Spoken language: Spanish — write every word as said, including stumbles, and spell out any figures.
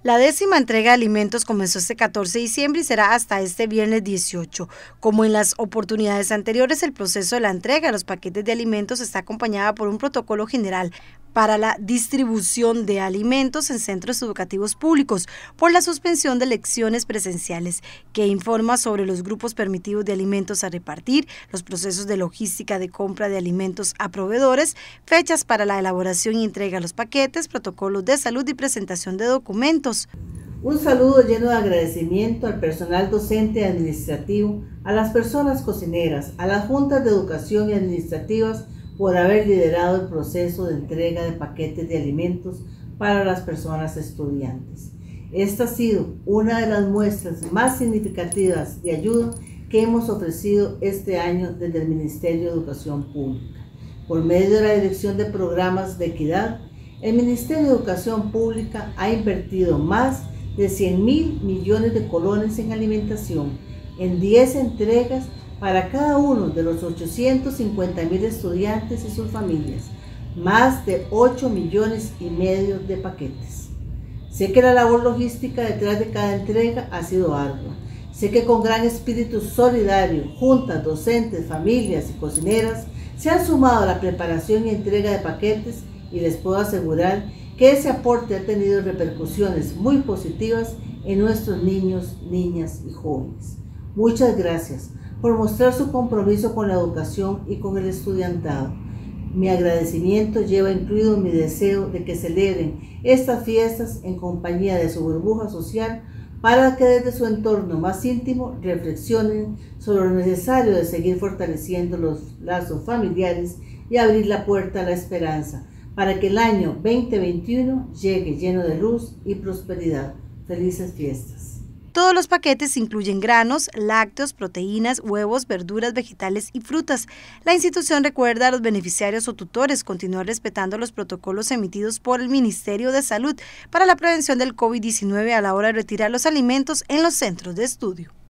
La décima entrega de alimentos comenzó este catorce de diciembre y será hasta este viernes dieciocho. Como en las oportunidades anteriores, el proceso de la entrega de los paquetes de alimentos está acompañada por un protocolo general para la distribución de alimentos en centros educativos públicos por la suspensión de lecciones presenciales, que informa sobre los grupos permitidos de alimentos a repartir, los procesos de logística de compra de alimentos a proveedores, fechas para la elaboración y entrega de los paquetes, protocolos de salud y presentación de documentos. Un saludo lleno de agradecimiento al personal docente y administrativo, a las personas cocineras, a las juntas de educación y administrativas por haber liderado el proceso de entrega de paquetes de alimentos para las personas estudiantes. Esta ha sido una de las muestras más significativas de ayuda que hemos ofrecido este año desde el Ministerio de Educación Pública. Por medio de la Dirección de Programas de Equidad, el Ministerio de Educación Pública ha invertido más de cien mil millones de colones en alimentación, en diez entregas para cada uno de los ochocientos cincuenta mil estudiantes y sus familias, más de ocho millones y medio de paquetes. Sé que la labor logística detrás de cada entrega ha sido ardua. Sé que con gran espíritu solidario, juntas, docentes, familias y cocineras se han sumado a la preparación y entrega de paquetes, y les puedo asegurar que ese aporte ha tenido repercusiones muy positivas en nuestros niños, niñas y jóvenes. Muchas gracias por mostrar su compromiso con la educación y con el estudiantado. Mi agradecimiento lleva incluido mi deseo de que celebren estas fiestas en compañía de su burbuja social, para que desde su entorno más íntimo reflexionen sobre lo necesario de seguir fortaleciendo los lazos familiares y abrir la puerta a la esperanza, para que el año veinte veintiuno llegue lleno de luz y prosperidad. Felices fiestas. Todos los paquetes incluyen granos, lácteos, proteínas, huevos, verduras, vegetales y frutas. La institución recuerda a los beneficiarios o tutores continuar respetando los protocolos emitidos por el Ministerio de Salud para la prevención del COVID diecinueve a la hora de retirar los alimentos en los centros de estudio.